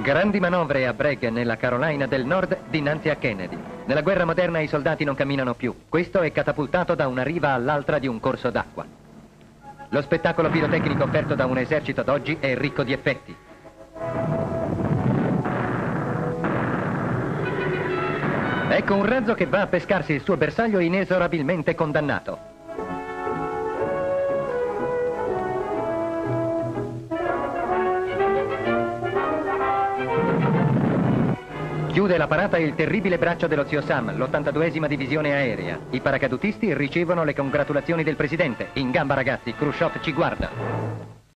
Grandi manovre a Bragg nella Carolina del Nord dinanzi a Kennedy. Nella guerra moderna i soldati non camminano più. Questo è catapultato da una riva all'altra di un corso d'acqua. Lo spettacolo pirotecnico offerto da un esercito d'oggi è ricco di effetti. Ecco un razzo che va a pescarsi il suo bersaglio inesorabilmente condannato. Chiude la parata il terribile braccio dello zio Sam, l'82esima divisione aerea. I paracadutisti ricevono le congratulazioni del presidente. In gamba ragazzi, Khrushchev ci guarda.